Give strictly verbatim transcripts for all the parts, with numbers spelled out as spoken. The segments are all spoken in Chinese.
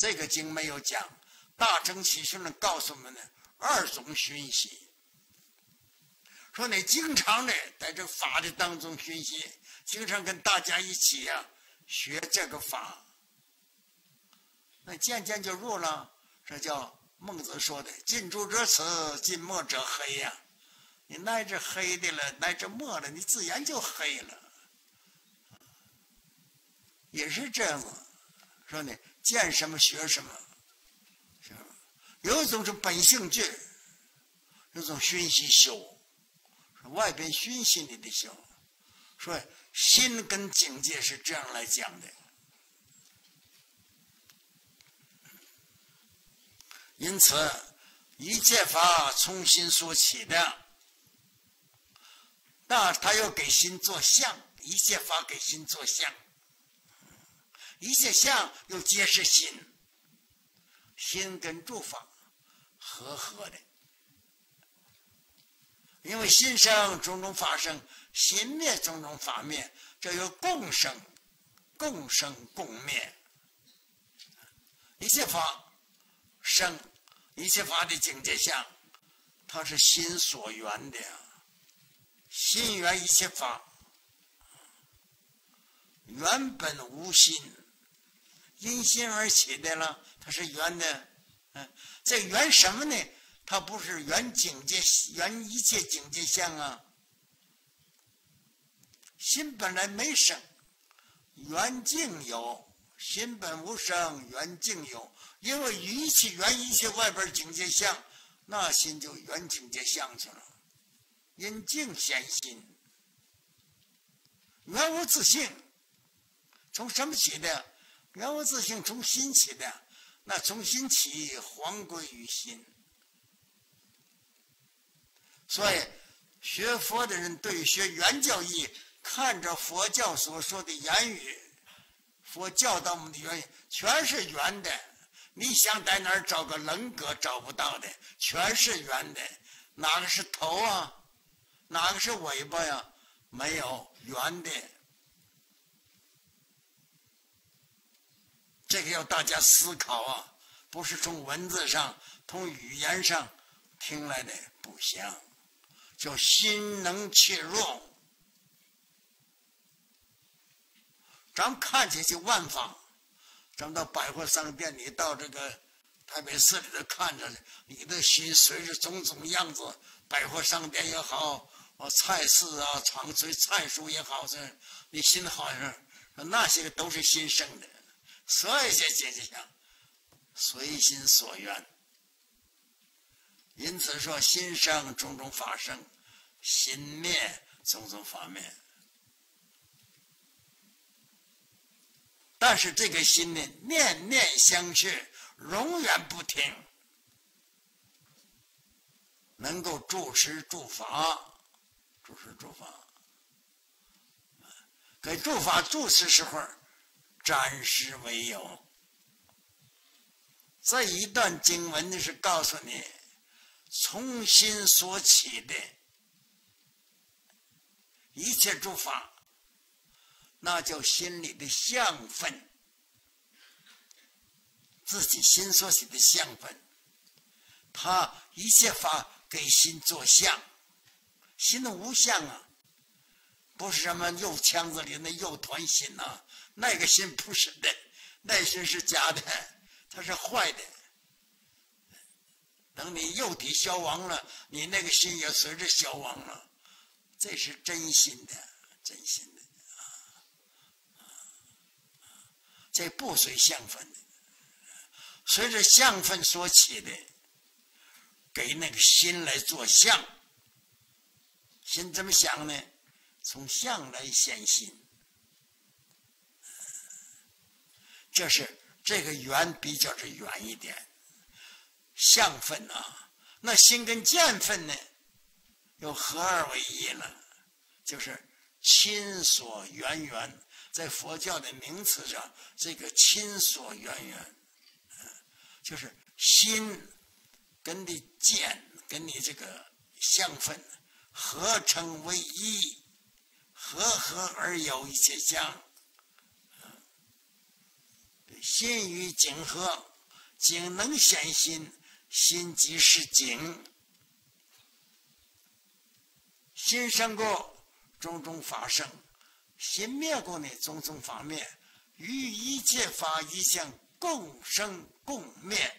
这个经没有讲，大乘起信论告诉我们呢二种熏习，说你经常的在这法的当中熏习，经常跟大家一起呀、啊、学这个法，那渐渐就入了。这叫孟子说的“近朱者赤，近墨者黑”呀。你耐着黑的了，耐着墨了，你自然就黑了。也是这样子，说呢，见什么学什么，是吧？有一种是本性具，有一种熏习修，外边熏习你的修。说心跟境界是这样来讲的。因此，一切法从心所起的，那他要给心做相，一切法给心做相，一切相又皆是心，心跟诸法合合的。因为心生种种法生，心灭种种法灭，这有共生、共生共灭。一切法生，一切法的境界相，它是心所缘的呀。心缘一切法，原本无心，因心而起的了，它是缘的。嗯，这缘什么呢？它不是缘境界，缘一切境界相啊。心本来没生，缘境有；心本无生，缘境有。因为一切缘一切外边境界相，那心就缘境界相去了。因境显心，缘无自性，从什么起的？缘无自性从心起的，那从心起，还归于心。所以学佛的人对于学原教义，看着佛教所说的言语，佛教导我们的言语全是圆的，你想在哪儿找个棱格找不到的，全是圆的。哪个是头啊？哪个是尾巴呀？没有，圆的。这个要大家思考啊，不是从文字上、从语言上听来的，不行。叫心能切入，咱们看起去万法，咱们到百货商店里，到这个台北市里头看着，你的心随着种种样子，百货商店也好，菜市啊、场随菜蔬也好，是你心好像那些个都是心生的，所以这这这样随心所愿。因此说，心生种种法生，心灭种种法灭。但是这个心呢，念念相续，永远不停，能够住持诸法，住持诸法，给诸法住持时候，暂时为有。这一段经文呢，是告诉你，从心所起的一切诸法，那叫心里的相分，自己心所起的相分，他一切法给心做相，心的无相啊，不是什么肉腔子里那肉团心啊，那个心不是的，那心是假的，它是坏的。等你肉体消亡了，你那个心也随着消亡了，这是真心的，真心的，这不随相分的，随着相分所起的，给那个心来做相。心怎么想呢？从相来显心，这是这个圆比较是圆一点。相分啊，那心跟见分呢，又合二为一了，就是亲所缘缘。在佛教的名词上，这个亲所缘缘，就是心跟你见，跟你这个相分合成为一，合合而有一切相，心与境合， 景能显心，心即是景。心生过，种种法生；心灭过呢，种种法灭。与一切法一相共生共灭。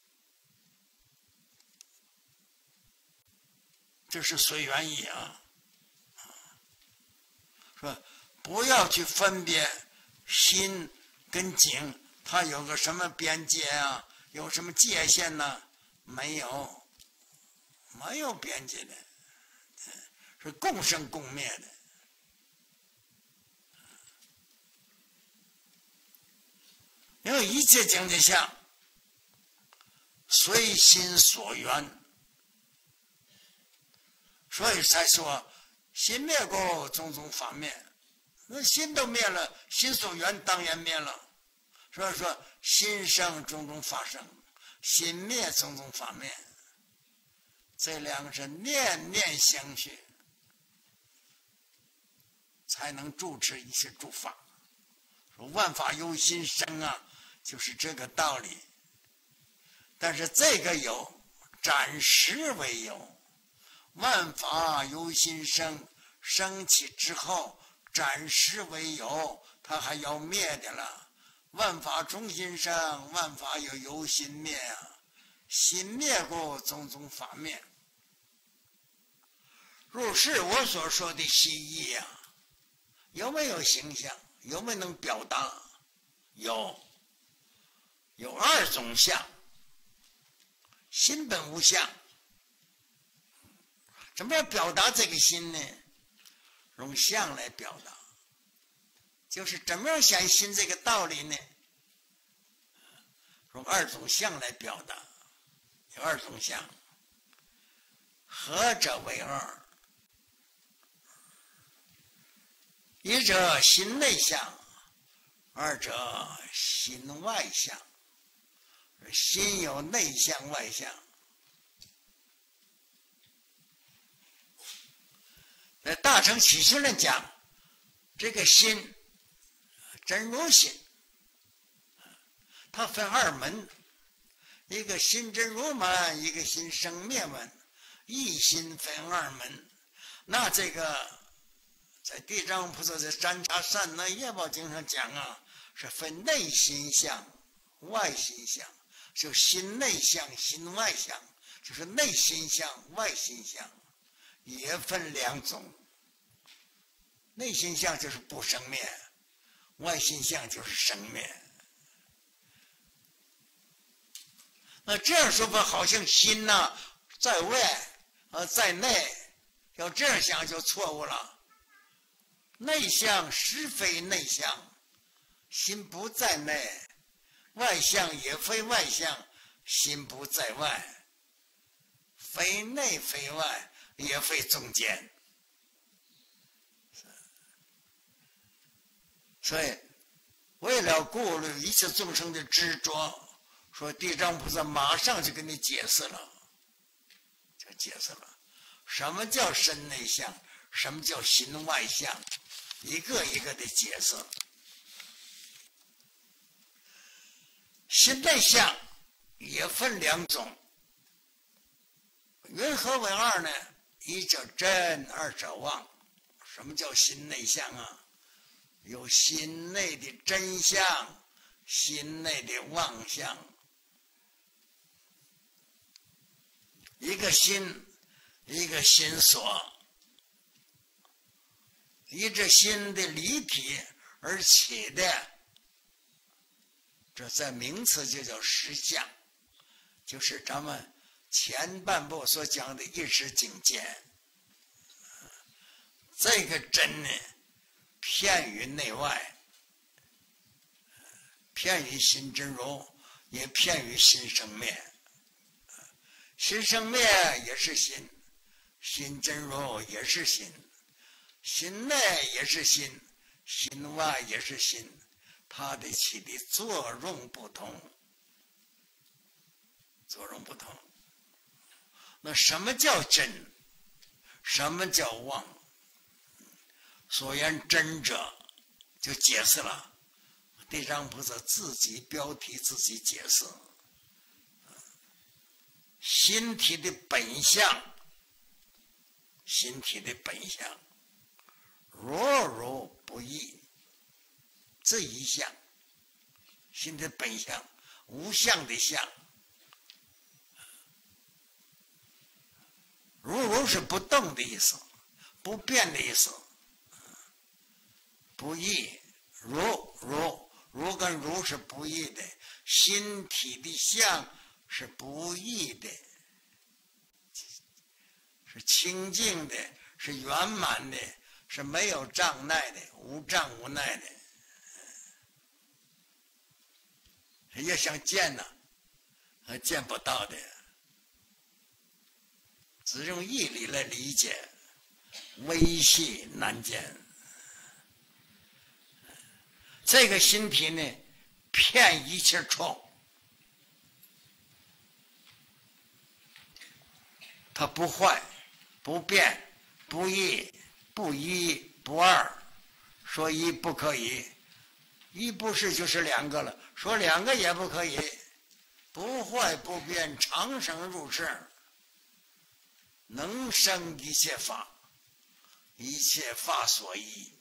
这是随缘意啊，说不要去分别心跟景，它有个什么边界啊？有什么界限呢、啊？没有，没有边界的，是共生共灭的。因为一切境界相随心所缘。所以才说心灭过，种种法灭。那心都灭了，心所缘当然灭了。所以说心生种种法生，心灭种种法灭。这两个是念念相续，才能主持一切诸法。说万法由心生啊，就是这个道理。但是这个有暂时为有。万法由心生，生起之后暂时为有，它还要灭的了。万法从心生，万法又由心灭啊。心灭过，种种法灭。如是我所说的心意啊，有没有形象？有没有能表达？有，有二种相。心本无相。怎么样表达这个心呢？用相来表达，就是怎么样显心这个道理呢？用二种相来表达，有二种相。合者为二，一者心内相，二者心外相。心有内相外相。在大乘起信论讲，这个心真如心，它分二门，一个心真如门，一个心生灭门，一心分二门。那这个在地藏菩萨在三叉三那业报经上讲啊，是分内心相、外心相，就心内相、心外相，就是内心相、外心相。也分两种，内心相就是不生灭，外心相就是生灭。那这样说法好像心呐、啊、在外呃在内，要这样想就错误了。内相实非内相，心不在内；外相也非外相，心不在外。非内非外。也非中间，所以为了顾虑一切众生的执着，说地藏菩萨马上就给你解释了，就解释了什么叫身内相，什么叫心外相，一个一个的解释。心内相也分两种，云何为二呢？一者真，二者妄。什么叫心内相啊？有心内的真相，心内的妄相。一个心，一个心所，依着心的离体而起的，这在名词就叫实相，就是咱们前半部所讲的意识境界。这个真呢，偏于内外，偏于心真如，也偏于心生灭。心生灭也是心，心真如也是心，心内也是心，心外也是心，它的起的作用不同，作用不同。那什么叫真？什么叫妄？所言真者，就解释了。地藏菩萨自己标题自己解释， 心体的本相，心体的本相，若如不异，这一相，心的本相，无相的相，如如是不动的意思，不变的意思，不异，如如如跟如是不异的，心体的相是不异的，是清净的，是圆满的，是没有障碍的，无障无碍的。要想见呢，还见不到的，只用义理来理解，微细难见。这个心体呢，骗一切处，它不坏，不变，不异，不一，不二。说一不可以，一不是就是两个了，说两个也不可以，不坏不变，长生入世，能生一切法，一切法所依，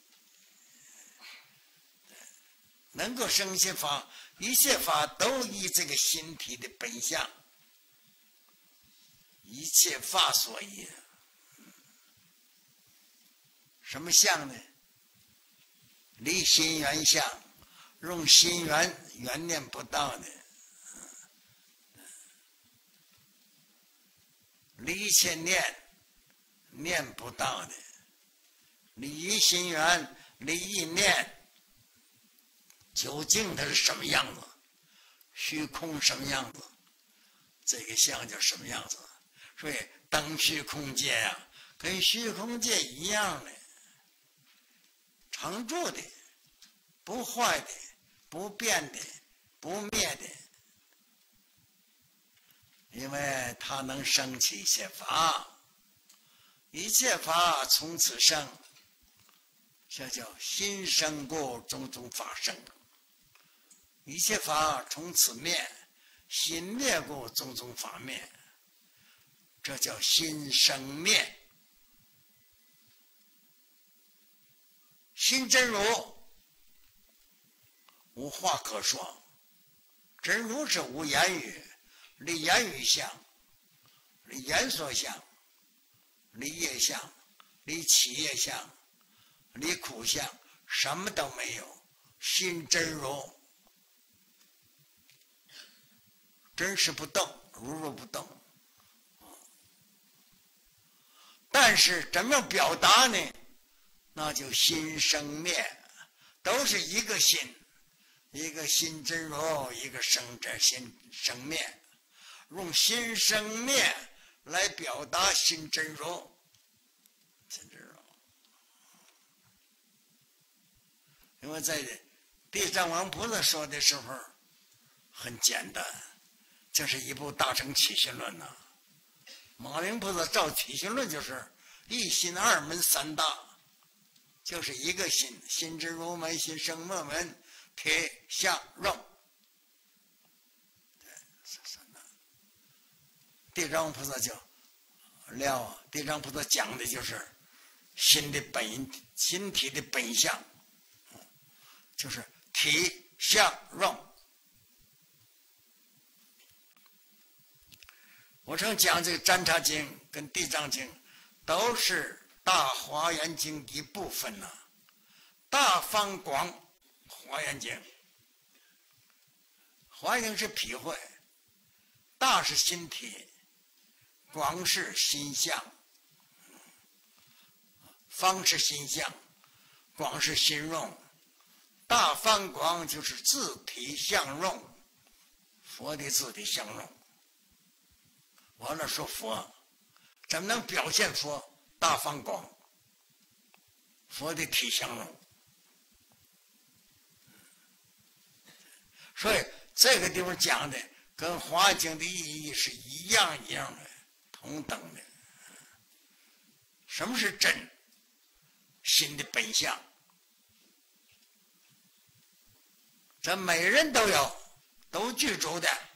能够生一切法，一切法都依这个心体的本相，一切法所依。什么相呢？离心缘相，用心缘缘念不到的，离一切念念不到的，离一心缘，离一念。究竟它是什么样子？虚空什么样子？这个相叫什么样子？所以等虚空界呀、啊，跟虚空界一样的，常住的，不坏的，不变的，不灭的。因为它能生起一切法，一切法从此生，这叫心生过，种种法生。一切法从此灭，心灭过，种种法灭，这叫心生灭。心真如，无话可说，真如是无言语，离言语相，离言所相，离业相，离起业相，离苦相，什么都没有。心真如，真是不动，如如不动。但是怎么样表达呢？那就心生灭，都是一个心，一个心真如，一个生真心生灭，用心生灭来表达心真如。心真如，因为在地藏王菩萨说的时候很简单，这是一部大乘起信论呐、啊。马明菩萨照起信论就是一心二门三大，就是一个心，心真如门，心生灭门，铁相肉。地藏菩萨就了，地藏菩萨讲的就是心的本，心体的本相，就是体相肉。我常讲这个《占察经》跟《地藏经》都是《大华严经》一部分呐、啊。大方广华严经，华严经是体会，大是心体，广是心相，方是心相，广是心用。大方广就是自体相用，佛的自体相用。完了说佛怎么能表现佛大方广？佛的体相用。所以这个地方讲的跟华经的意义是一样一样的，同等的。什么是真？心的本相，咱每人都有，都具足的。